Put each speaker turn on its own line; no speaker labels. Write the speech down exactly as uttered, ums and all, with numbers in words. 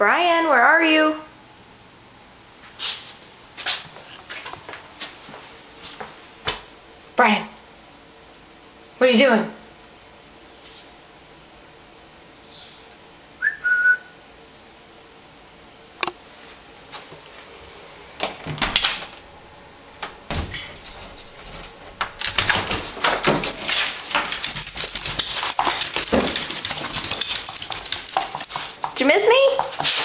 Brian, where are you? Brian, what are you doing? Did you miss me?